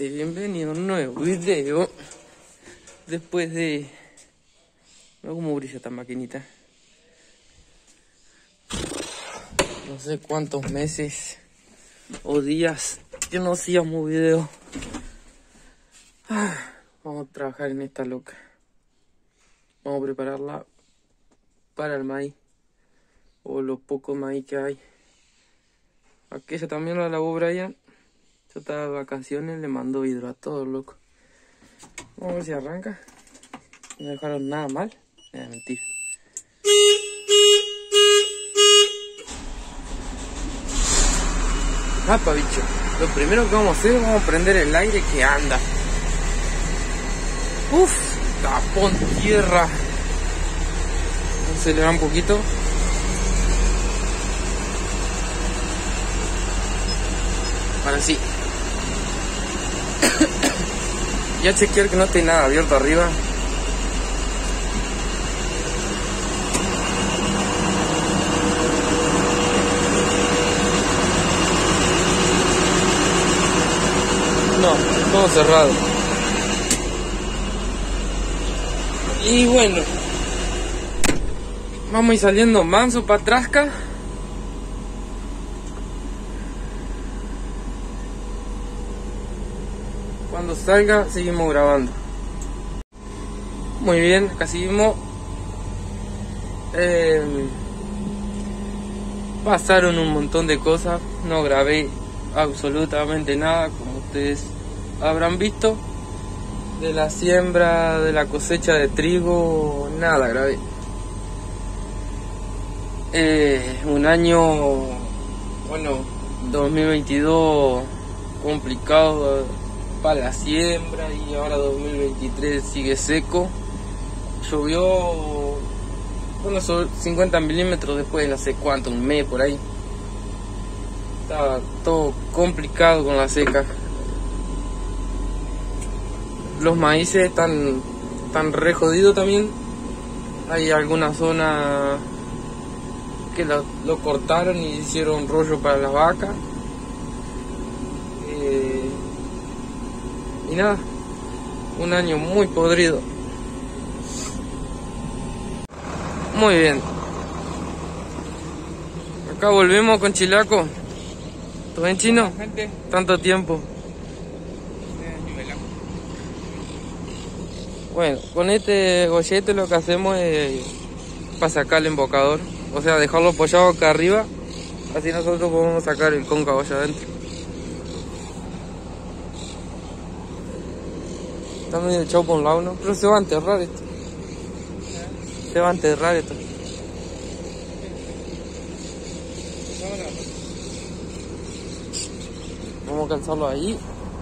Bienvenido a un nuevo video. Después de... No, cómo brilla esta maquinita. No sé cuántos meses o días que no hacíamos video. Vamos a trabajar en esta loca. Vamos a prepararla para el maíz. O lo poco maíz que hay. Aquella también la lavó Brian. Yo estaba de vacaciones, le mandó hidro a todo, loco. Vamos a ver si arranca. No dejaron nada mal. Mentira. Apa, bicho. Lo primero que vamos a hacer, vamos a prender el aire que anda. Uff, tapón tierra. Vamos a acelerar un poquito. Ahora sí. Ya chequear que no esté nada abierto arriba. No, todo cerrado. Y bueno, vamos a ir saliendo manso para atrás. Cuando salga seguimos grabando. Muy bien, acá seguimos. Pasaron un montón de cosas. No grabé absolutamente nada, como ustedes habrán visto. De la siembra, de la cosecha de trigo, nada grabé. Un año, bueno, 2022 complicado para la siembra, y ahora 2023 sigue seco. Llovió, bueno, 50 milímetros después de no sé cuánto, un mes por ahí. Está todo complicado con la seca. Los maíces están re jodidos también. Hay alguna zona que lo cortaron y hicieron rollo para las vacas. Y nada, un año muy podrido. Muy bien. Acá volvemos con Chilaco. ¿Todo bien, chino? Tanto tiempo. Bueno, con este gollete lo que hacemos es para sacar el embocador. O sea, dejarlo apoyado acá arriba. Así nosotros podemos sacar el cóncavo allá adentro. Está medio echado por un lado, ¿no? Pero se va a enterrar esto. Se va a enterrar esto. Vamos a calzarlo ahí.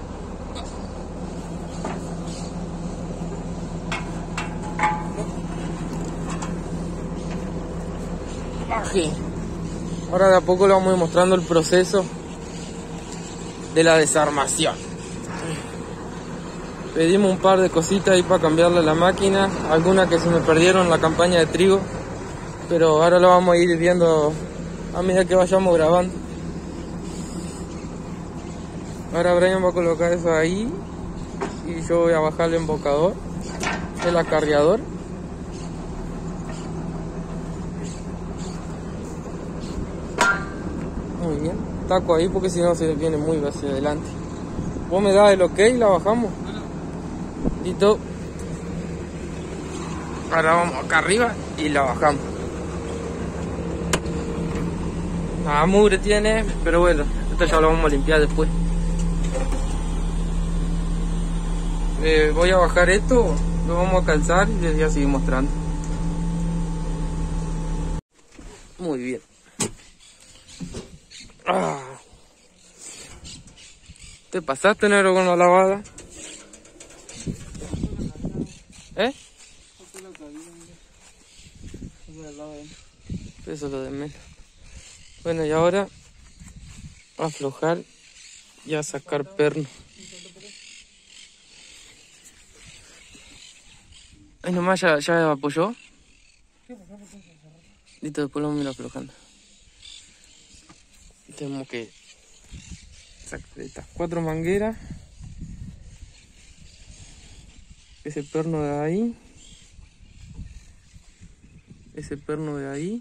Baje. Ahora de a poco le vamos a ir mostrando el proceso de la desarmación. Pedimos un par de cositas ahí para cambiarle a la máquina. Algunas que se me perdieron en la campaña de trigo. Pero ahora lo vamos a ir viendo a medida que vayamos grabando. Ahora Brian va a colocar eso ahí. Y yo voy a bajar el embocador. El acarreador. Muy bien. Taco ahí porque si no se viene muy hacia adelante. Vos me das el ok y la bajamos. Listo. Ahora vamos acá arriba y la bajamos. Nada, mugre tiene, pero bueno, esto ya lo vamos a limpiar después. Voy a bajar esto, lo vamos a calzar y les voy a seguir mostrando. Muy bien. ¿Te pasaste, negro, con la lavada? Eso es lo de menos. Bueno, y ahora aflojar y a sacar perno. Ay, nomás ya apoyó. Listo, después lo vamos a ir aflojando. Tenemos que sacar estas 4 mangueras ese perno de ahí, ese perno de ahí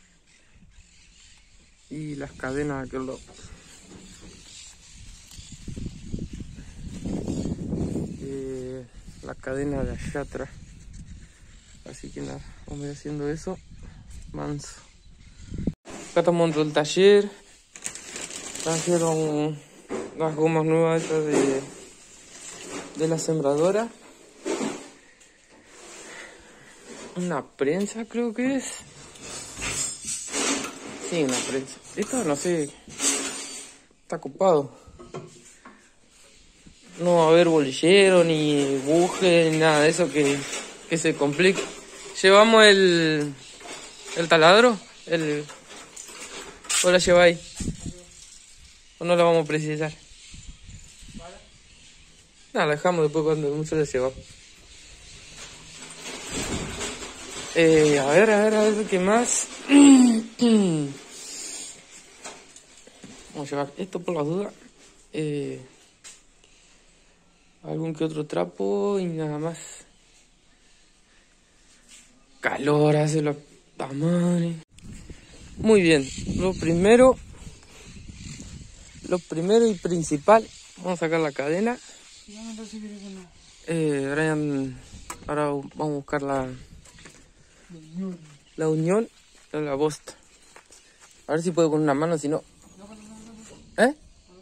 y las cadenas de aquel lado. La cadena de allá atrás. Así que nada, vamos a ir haciendo eso manso. Acá estamos dentro del taller. Trajeron las gomas nuevas estas de la sembradora. Una prensa creo que es. Sí, una prensa. Esto no sé. Está copado. No va a haber bolillero, ni buje, ni nada de eso que se complique. Llevamos el taladro. ¿O la lleváis? ¿O no la vamos a precisar? Nada, la dejamos después cuando mucho la llevamos. A ver, ¿qué más? Vamos a llevar esto por las dudas. Algún que otro trapo y nada más. Calor hace los tamanes. Muy bien, lo primero y principal, vamos a sacar la cadena. Brian, ahora vamos a buscar la unión de la bosta. A ver si puedo con una mano, si no. ¿Eh?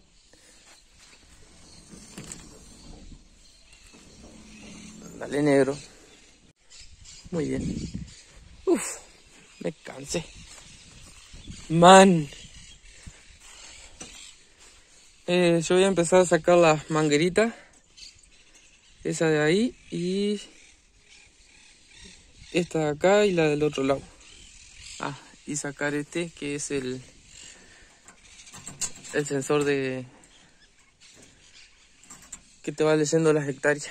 Dale, negro. Muy bien. Uf, me cansé. Man. Yo voy a empezar a sacar las mangueritas. Esa de ahí y esta de acá y la del otro lado. Y sacar este que es el sensor de que te va leyendo las hectáreas.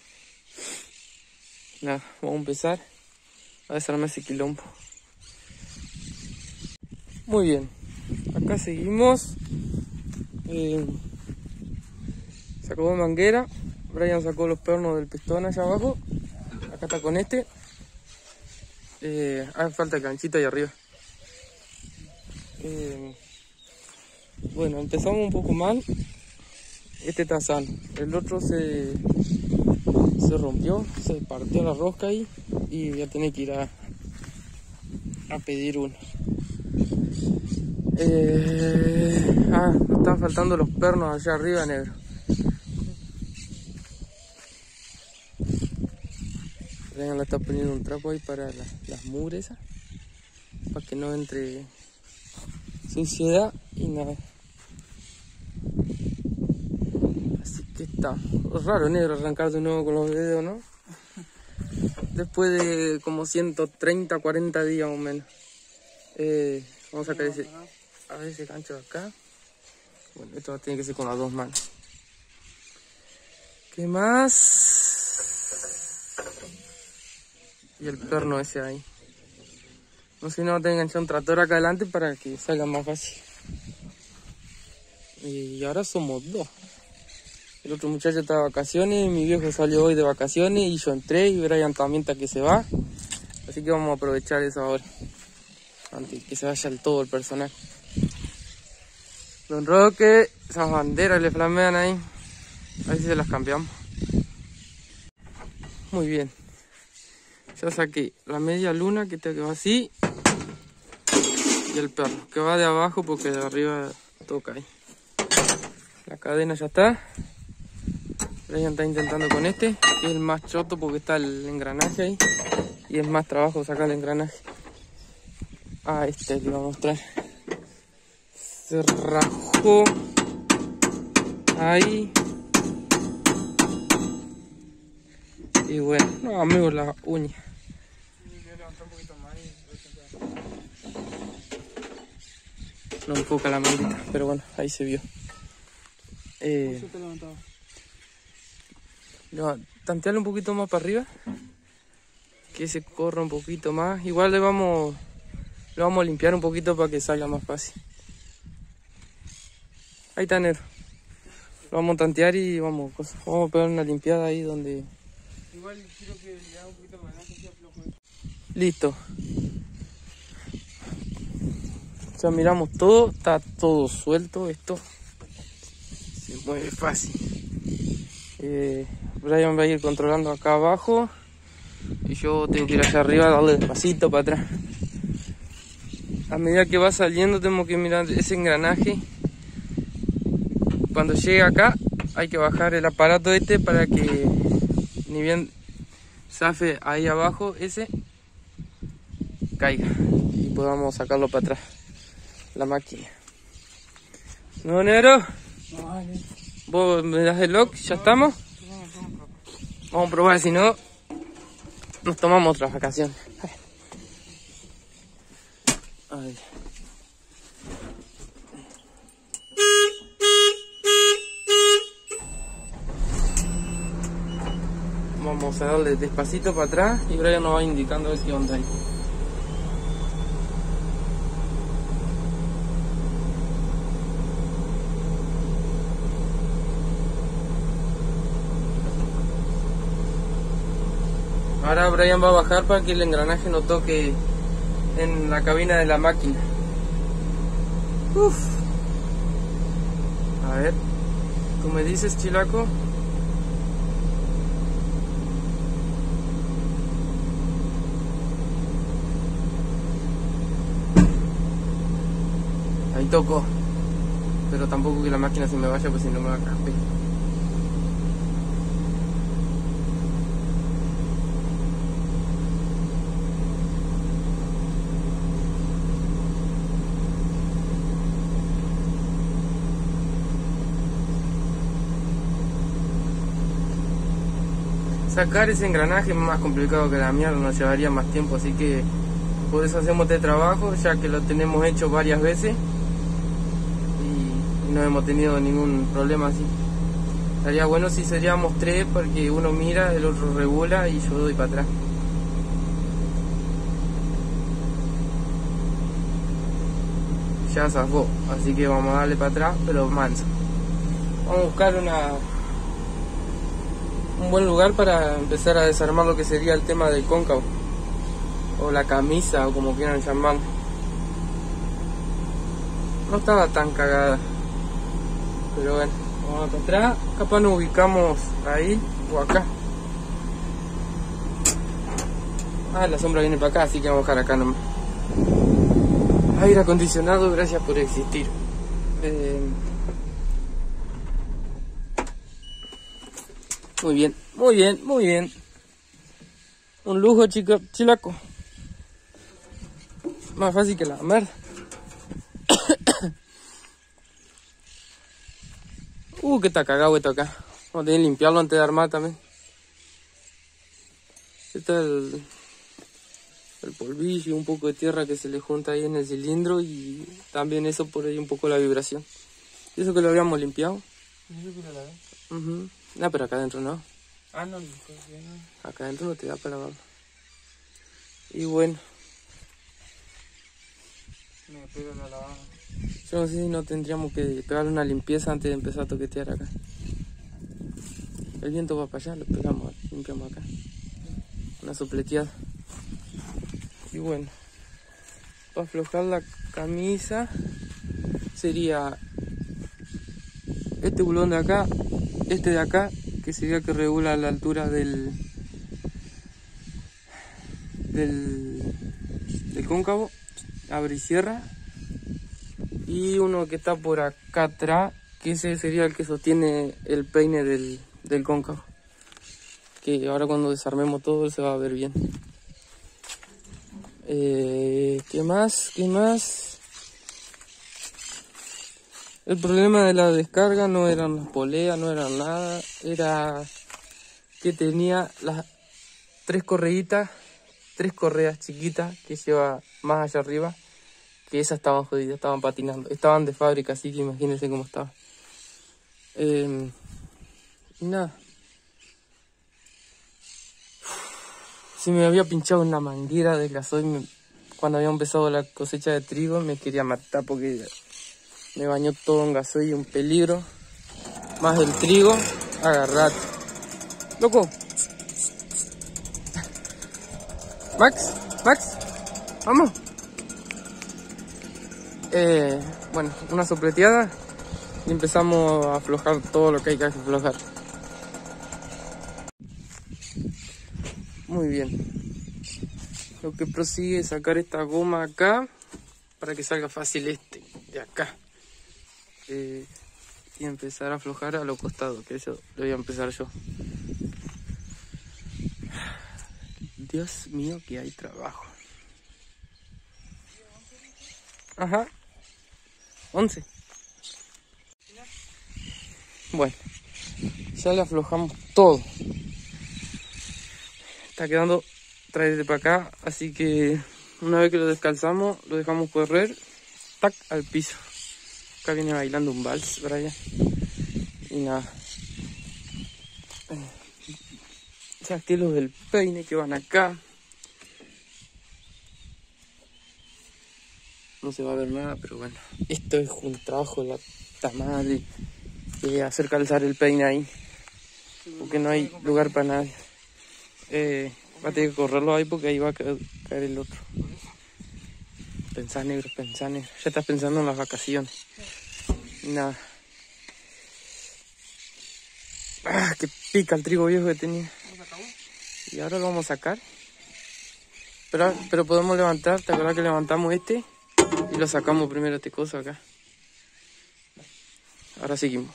Nada, vamos a empezar a desarmar ese quilombo. Muy bien, acá seguimos. Sacó manguera. Brian sacó los pernos del pistón allá abajo. Acá está con este. Hace falta el ganchito ahí arriba. Bueno, empezamos un poco mal. Este está sano. El otro se rompió, se partió la rosca ahí y voy a tener que ir a pedir uno. Me están faltando los pernos allá arriba, negro. Le está poniendo un trapo ahí para las mugres, para que no entre suciedad y nada. Así que está raro, negro, arrancar de nuevo con los dedos, ¿no? Después de como 130, 40 días o menos. Vamos a sacar ese gancho de acá. Bueno, esto va a tener que ser con las dos manos. ¿Qué más? Y el perno ese ahí. No sé si no va a tener que enganchar un tractor acá adelante para que salga más fácil. Y ahora somos dos. El otro muchacho está de vacaciones, mi viejo salió hoy de vacaciones y yo entré y Brian también está que se va. Así que vamos a aprovechar eso ahora, antes que se vaya todo el personal. Don Roque, esas banderas le flamean ahí. A ver si se las cambiamos. Muy bien. Ya saqué la media luna que va así. Y el perro que va de abajo porque de arriba toca ahí. La cadena ya está. Brian está intentando con este, que es el más choto porque está el engranaje ahí. Y es más trabajo sacar el engranaje. Este le voy a mostrar. Se rajó ahí. Y bueno, no, amigos, la uña. No enfoca la manguita, pero bueno, ahí se vio. Tantearle un poquito más para arriba, que se corra un poquito más. Igual le vamos a limpiar un poquito para que salga más fácil. Ahí está, negro. Lo vamos a tantear y vamos a pegar una limpiada ahí donde Igual quiero que le haga un poquito más que sea flojo. Listo. Ya miramos todo, está todo suelto esto. Se mueve fácil. Brian va a ir controlando acá abajo. Y yo tengo que ir allá arriba a darle despacito para atrás. A medida que va saliendo tenemos que mirar ese engranaje. Cuando llegue acá hay que bajar el aparato este para que ni bien zafe ahí abajo ese, caiga y podamos sacarlo para atrás la máquina. ¿No, negro? Vale. ¿Vos me das el lock? ¿Ya estamos? Vamos a probar, si no nos tomamos otra vacación. Ay. Vamos a darle despacito para atrás y Brian nos va indicando a ver qué onda hay. Ahora Brian va a bajar para que el engranaje no toque en la cabina de la máquina. Uf. A ver, ¿tú me dices, Chilaco? Ahí tocó, pero tampoco que la máquina se me vaya, pues si no me va a cambiar. Sacar ese engranaje es más complicado que la mierda, nos llevaría más tiempo, así que por eso hacemos este trabajo, ya que lo tenemos hecho varias veces y no hemos tenido ningún problema así. Estaría bueno si seríamos tres, porque uno mira, el otro regula y yo doy para atrás. Ya zafó, así que vamos a darle para atrás, pero manso. Vamos a buscar un buen lugar para empezar a desarmar lo que sería el tema del cóncavo, o la camisa, o como quieran llamarlo. No estaba tan cagada, pero bueno, vamos para atrás. Capaz nos ubicamos ahí o acá. La sombra viene para acá, así que vamos a dejar acá nomás. Aire acondicionado, gracias por existir. Muy bien, muy bien, muy bien. Un lujo, chilaco. Más fácil que la merda. Que está cagado esto acá. Vamos a tener que limpiarlo antes de armar también. Está el polvillo, un poco de tierra que se le junta ahí en el cilindro y también eso por ahí un poco la vibración. ¿Y eso que lo habíamos limpiado? No, pero acá adentro no. No. Acá adentro no te da para lavarlo. Y bueno. Me pego la lavada. Yo no sé si no tendríamos que pegarle una limpieza antes de empezar a toquetear acá. El viento va para allá, lo pegamos, limpiamos acá. Una sopleteada. Y bueno, para aflojar la camisa sería este bulón de acá, este de acá, que sería que regula la altura del cóncavo, abre y cierra. Y uno que está por acá atrás, que ese sería el que sostiene el peine del cóncavo, que ahora cuando desarmemos todo se va a ver bien. ¿Qué más? El problema de la descarga no eran las poleas, no eran nada, era que tenía las tres correas chiquitas que lleva más allá arriba, que esas estaban jodidas, estaban patinando, estaban de fábrica, así que imagínense cómo estaba. Y nada. Si me había pinchado una manguera de gasoil cuando había empezado la cosecha de trigo, me quería matar porque me bañó todo en gasoil, un peligro. Más el trigo, agarrate. Loco, Max, vamos. Bueno, una sopleteada y empezamos a aflojar todo lo que hay que aflojar. Muy bien. Lo que prosigue es sacar esta goma acá para que salga fácil este de acá. Y empezar a aflojar a los costados, que eso lo voy a empezar yo. Dios mío, que hay trabajo. Ajá. 11. Bueno, ya le aflojamos todo. Está quedando traer de para acá, así que una vez que lo descalzamos, lo dejamos correr, tac, al piso. Acá viene bailando un vals, Brian. Y nada. Saqué los del peine que van acá. No se va a ver nada, pero bueno. Esto es un trabajo de la puta madre. Hacer calzar el peine ahí. Porque no hay lugar para nadie. Va a tener que correrlo ahí porque ahí va a caer el otro. Pensá negro, pensá negro. Ya estás pensando en las vacaciones. Nada. Ah, que pica el trigo viejo que tenía. Y ahora lo vamos a sacar. Pero podemos levantar. ¿Te acuerdas que levantamos este? Y lo sacamos primero este coso acá. Ahora seguimos.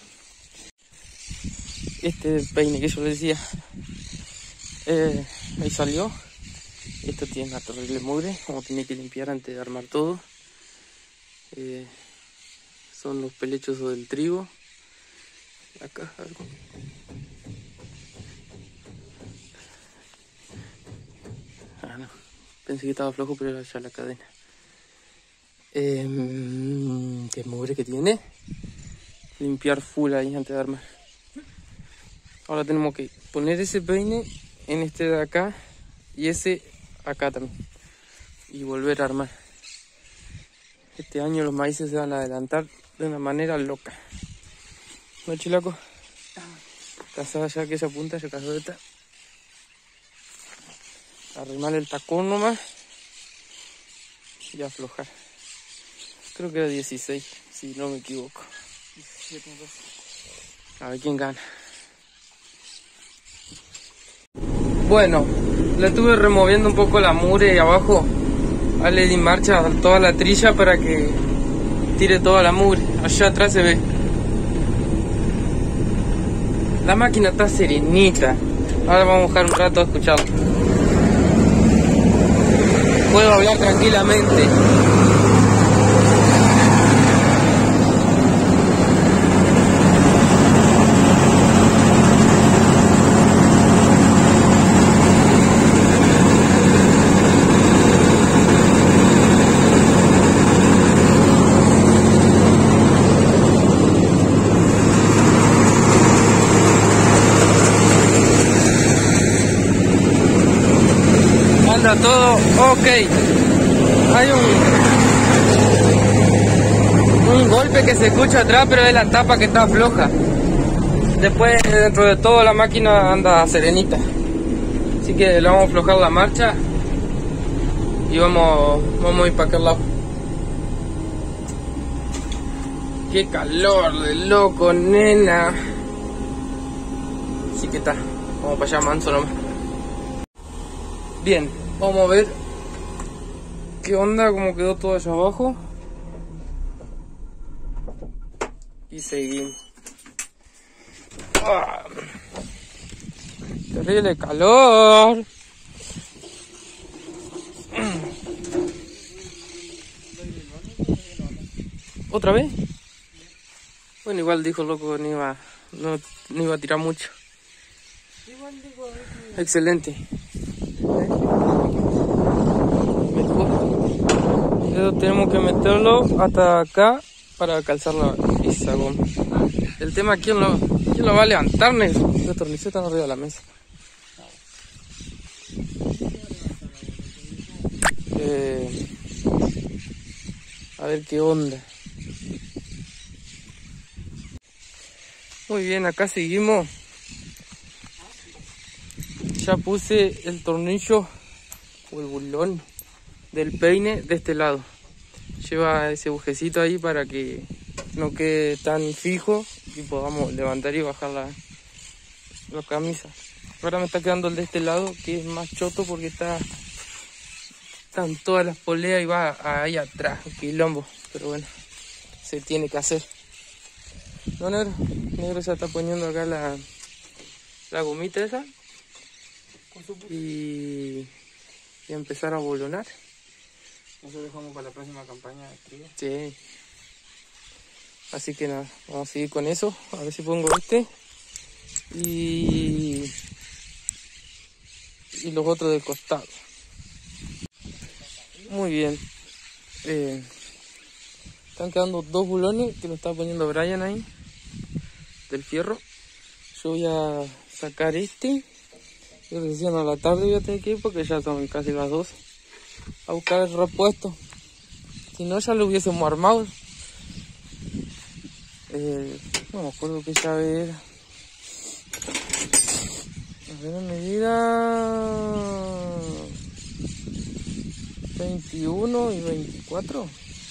Este peine que yo le decía. Ahí salió. Esto tiene una terrible mugre, como tiene que limpiar antes de armar todo. Son los pelechos del trigo. Acá, a ver. Ah, no. Pensé que estaba flojo, pero era ya la cadena. Qué mugre que tiene. Limpiar full ahí antes de armar. Ahora tenemos que poner ese peine en este de acá y ese acá también. Y volver a armar. Este año los maíces se van a adelantar de una manera loca. ¿No, chilaco? Cazada ya aquella punta, ya cazó esta. Arrimar el tacón nomás. Y aflojar. Creo que era 16, si no me equivoco. 17, a ver quién gana. Bueno, le estuve removiendo un poco la mugre abajo. Le di marcha a toda la trilla para que tire toda la mugre. Allá atrás se ve. La máquina está serenita. Ahora vamos a dejar un rato a escucharlo. Puedo hablar tranquilamente. Todo ok. Hay un golpe que se escucha atrás, pero es la tapa que está floja. Después, dentro de todo, la máquina anda serenita. Así que le vamos a aflojar la marcha y vamos a ir para aquel lado. Qué calor de loco, nena. Así que está, vamos para allá manso nomás. Bien, vamos a ver qué onda, cómo quedó todo allá abajo. Y seguimos. ¡Ah! Terrible calor. ¿Otra vez? Bueno, igual dijo el loco que no iba a tirar mucho. Excelente. Mejor. Tenemos que meterlo hasta acá para calzar esa goma. El tema, ¿quién lo va a levantar? Los tornillos están arriba de la mesa. A ver qué onda. Muy bien, acá seguimos. Ya puse el tornillo o el bulón del peine de este lado. Lleva ese bujecito ahí para que no quede tan fijo y podamos levantar y bajar la camisa. Ahora me está quedando el de este lado, que es más choto porque están todas las poleas y va ahí atrás, un quilombo. Pero bueno, se tiene que hacer. No, negro. Negro ya está poniendo acá la gomita esa. Y empezar a bolonar. Eso dejamos para la próxima campaña de trigo. Sí. Así que nada, vamos a seguir con eso. A ver si pongo este. Y los otros del costado. Muy bien. Están quedando 2 bulones que lo está poniendo Brian ahí. Del fierro. Yo voy a sacar este. Y recién a la tarde voy a tener que ir porque ya son casi las 12. A buscar el repuesto. Si no, ya lo hubiésemos armado. No me acuerdo qué llave era. A ver, medida 21 y 24.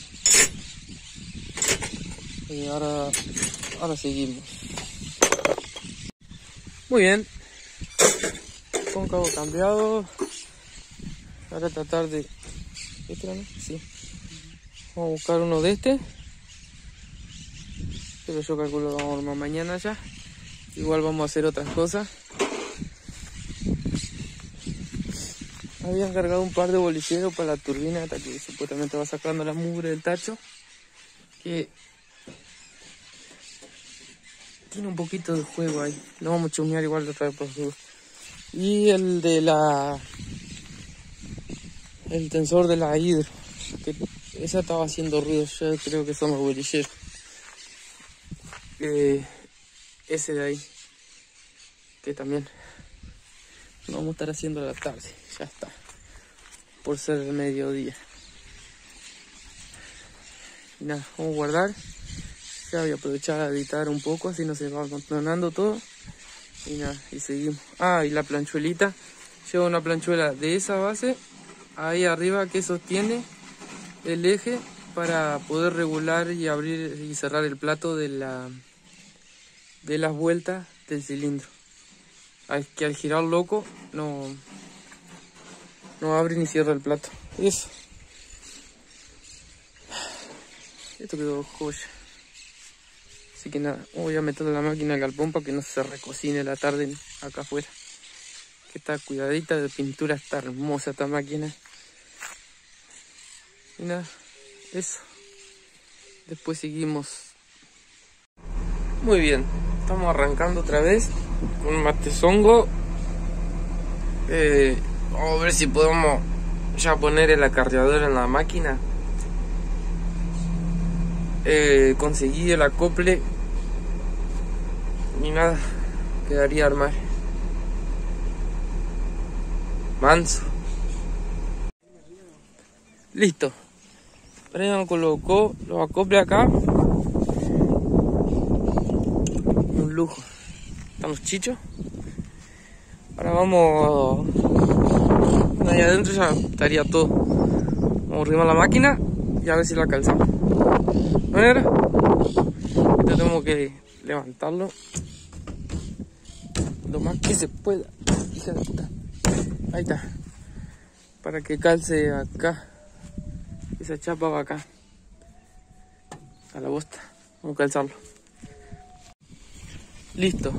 Y ahora seguimos. Muy bien. Con cabo cambiado. Ahora tratar de... ¿Este era, no? Sí. Vamos a buscar uno de este. Pero yo calculo que vamos a armar mañana ya. Igual vamos a hacer otras cosas. Habían cargado un par de bolilleros para la turbina hasta que supuestamente va sacando la mugre del tacho. Que tiene un poquito de juego ahí. Lo vamos a chusmear igual otra vez por seguro. Y el de el tensor de la hidro. Que esa estaba haciendo ruido. Yo creo que son los bolilleros. Ese de ahí. Que también lo vamos a estar haciendo a la tarde. Ya está. Por ser el mediodía. Y nada, vamos a guardar. Ya voy a aprovechar a editar un poco, así no se va contornando todo. Y nada, y seguimos. Ah, y la planchuelita. Llevo una planchuela de esa base ahí arriba que sostiene el eje para poder regular y abrir y cerrar el plato de las vueltas del cilindro. Que al girar loco no abre ni cierra el plato. Eso. Esto quedó joya. Así que nada, voy a meter la máquina al galpón para que no se recocine la tarde acá afuera. Que está cuidadita de pintura, está hermosa esta máquina. Y nada, eso. Después seguimos. Muy bien, estamos arrancando otra vez con un matezongo. Vamos a ver si podemos ya poner el acarreador en la máquina. Conseguí el acople y nada, quedaría armar. Manso. Listo. Brian colocó los acoples acá. Un lujo. Estamos chichos. Ahora vamos. Ahí adentro ya estaría todo. Vamos a arrimar la máquina y a ver si la calzamos. ¿No era? Esto tenemos que levantarlo lo más que se pueda. Hija de puta. Ahí está. Para que calce acá. Esa chapa va acá. A la bosta. Vamos a calzarlo. Listo.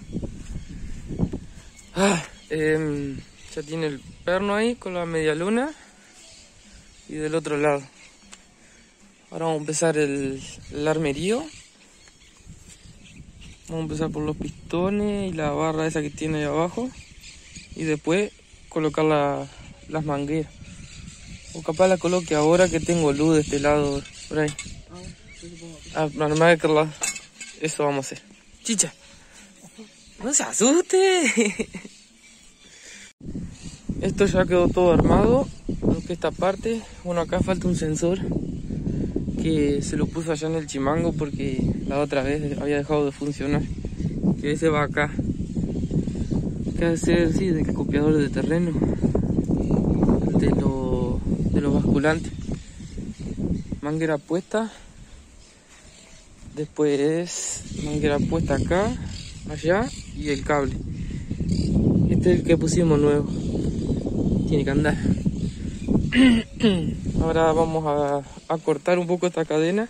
Ya tiene el perno ahí con la media luna. Y del otro lado. Ahora vamos a empezar el armerío. Vamos a empezar por los pistones y la barra esa que tiene ahí abajo. Y después colocar las mangueras. O capaz la coloque ahora que tengo luz de este lado, por ahí. Normal de aquel lado. Eso vamos a hacer. Chicha, no se asuste. Esto ya quedó todo armado. Lo que esta parte, bueno, acá falta un sensor que se lo puso allá en el chimango porque la otra vez había dejado de funcionar. Que ese va acá. Que hacer, sí, de copiador de terreno. El de los basculantes. Manguera puesta, después manguera puesta acá, allá y el cable. Este es el que pusimos nuevo, tiene que andar. Ahora vamos a cortar un poco esta cadena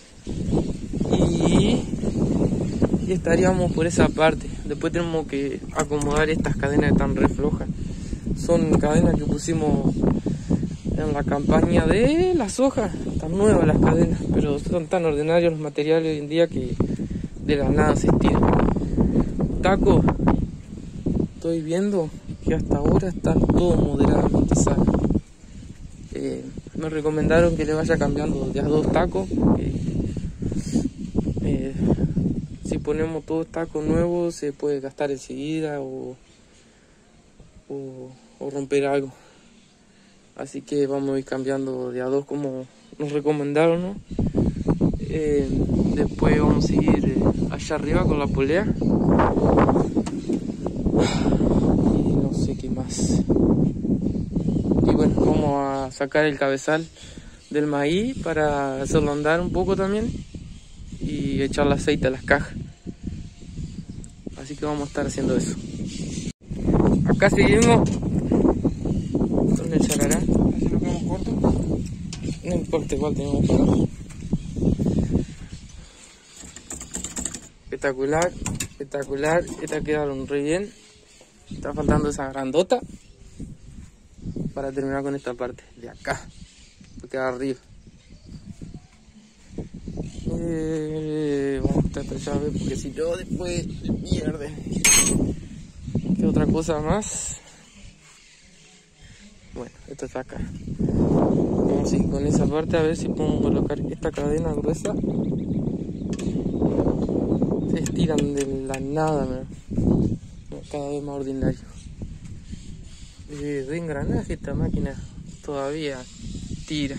y estaríamos por esa parte. Después tenemos que acomodar estas cadenas que están re flojas. Son cadenas que pusimos en la campaña de la soja. Están nuevas las cadenas, pero son tan ordinarios los materiales hoy en día que de la nada se estiran. Taco, estoy viendo que hasta ahora está todo moderadamente sano. Me recomendaron que le vaya cambiando de a 2 tacos. Si ponemos todos tacos nuevos se puede gastar enseguida o romper algo. Así que vamos a ir cambiando de a 2 como nos recomendaron, ¿no? Después vamos a seguir allá arriba con la polea. Y no sé qué más. Y bueno, vamos a sacar el cabezal del maíz para hacerlo andar un poco también. Y echarle aceite a las cajas. Así que vamos a estar haciendo eso. Acá seguimos con el charará. Así lo quedamos corto. No importa, igual tenemos que parar. Espectacular, espectacular. Estas quedaron re bien. Está faltando esa grandota para terminar con esta parte de acá. Porque queda arriba. Vamos a estar esta llave porque si no después se pierde. ¿Qué otra cosa más? Bueno, esto está acá. Vamos a ir con esa parte a ver si podemos colocar esta cadena gruesa. Se estiran de la nada, ¿no? Cada vez más ordinario. De engranaje esta máquina todavía tira.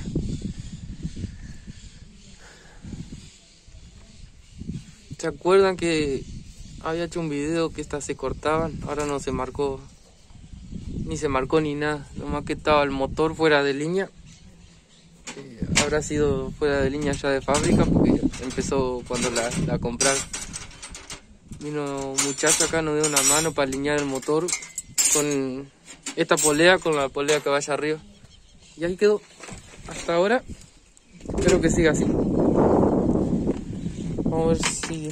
¿Se acuerdan que había hecho un video que estas se cortaban? Ahora no se marcó, ni se marcó ni nada, nomás que estaba el motor fuera de línea. Habrá sido fuera de línea ya de fábrica porque empezó cuando la compraron. Vino un muchacho acá, nos dio una mano para alinear el motor con esta polea, con la polea que vaya arriba. Y ahí quedó, hasta ahora. Espero que siga así. Vamos a ver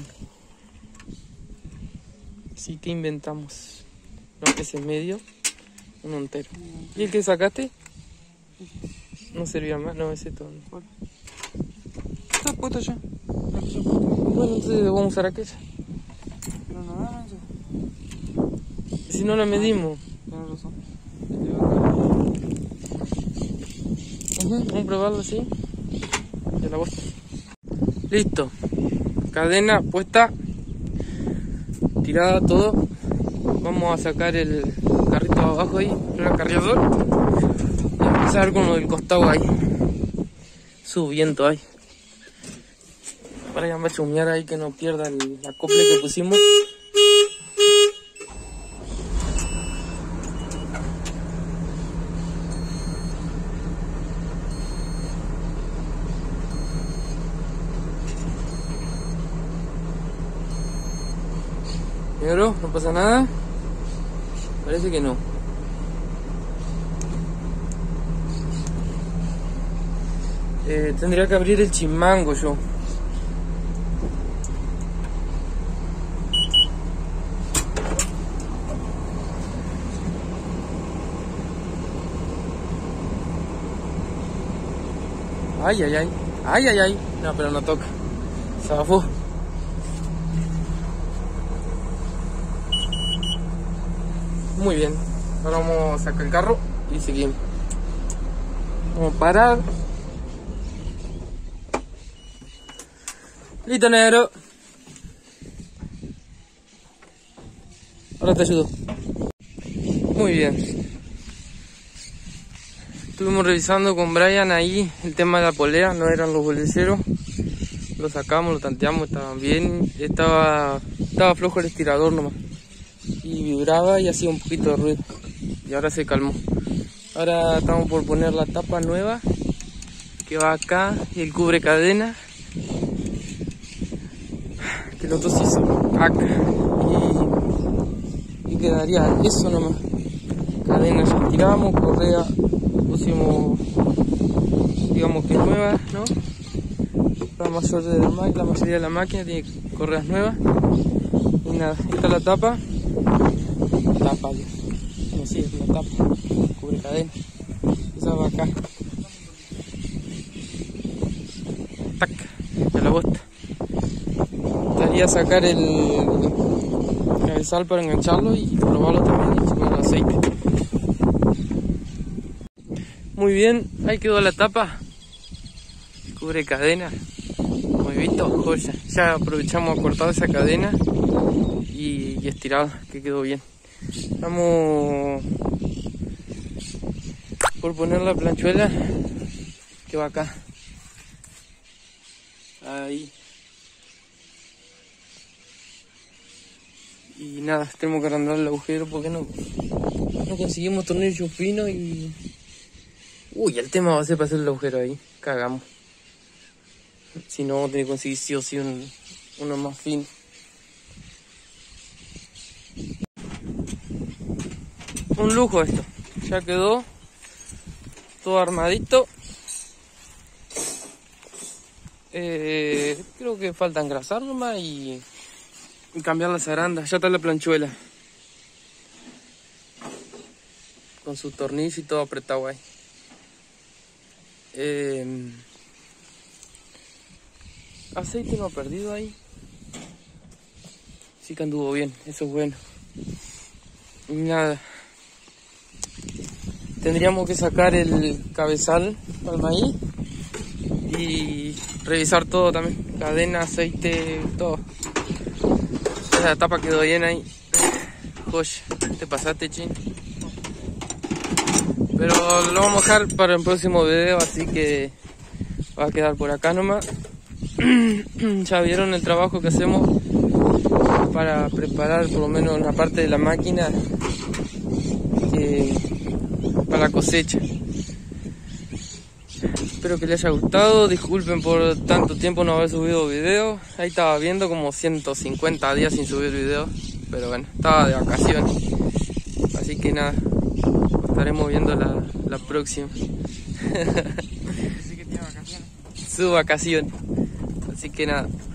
si que inventamos. No, ese medio, uno entero. ¿Y el que sacaste? No servía más, no, ese todo. Está puesto ya. Bueno, entonces vamos a usar aquella. Pero no da, Si no la medimos. tienes razón. Vamos a probarlo así. Ya la bolsa. Listo. Cadena puesta. Tirada todo. Vamos a sacar el carrito abajo ahí, el cargador. Y empezar con lo del costado ahí. Su viento ahí. Para ya me chumear ahí que no pierda el acople que pusimos. Negro, no pasa nada. Parece que no. Tendría que abrir el chimango yo. Ay, ay, ay. Ay, ay, ay. No, pero no toca. Se bajó. Muy bien. Ahora vamos a sacar el carro y seguimos. Vamos a parar. Listo, negro. Ahora te ayudo. Muy bien. Estuvimos revisando con Brian ahí el tema de la polea, no eran los boliceros. Lo sacamos, lo tanteamos, estaban bien. Estaba flojo el estirador nomás. Y vibraba y hacía un poquito de ruido. Y ahora se calmó. Ahora estamos por poner la tapa nueva que va acá y el cubre cadena que el otro se hizo acá y quedaría eso nomás. Cadena ya tiramos, correa pusimos, digamos que nueva, ¿no? La mayoría de la máquina tiene correas nuevas. Y nada, esta es la tapa. No, sí, es una tapa. Cubre cadena. Esa va acá. Tac, a la bosta. Estaría sacar el cabezal para engancharlo y probarlo también y poner el aceite. Muy bien, ahí quedó la tapa. Cubre cadena. Muy visto, joya. Ya aprovechamos a cortar esa cadena y estirado, que quedó bien. Estamos por poner la planchuela que va acá. Ahí. Y nada, tenemos que arreglar el agujero porque no conseguimos tornillos finos y... Uy, el tema va a ser para hacer el agujero ahí. Cagamos. Si no, vamos a tener que conseguir sí o sí uno más fino. Un lujo esto. Ya quedó todo armadito. Creo que falta engrasar nomás y cambiar las arandas. Ya está la planchuela con su tornillo y todo apretado ahí. Aceite no ha perdido ahí. Sí que anduvo bien, eso es bueno. Y nada, tendríamos que sacar el cabezal para el maíz y revisar todo también, cadena, aceite, todo. Esa tapa quedó bien ahí. Joya, te pasaste, chin. Pero lo vamos a dejar para el próximo video, así que va a quedar por acá nomás. Ya vieron el trabajo que hacemos para preparar por lo menos una parte de la máquina para la cosecha. Espero que les haya gustado. Disculpen por tanto tiempo no haber subido video. Ahí estaba viendo como 150 días sin subir video, pero bueno, estaba de vacaciones, así que nada, estaremos viendo la próxima. Así que tiene vacaciones. Su vacación. Así que nada,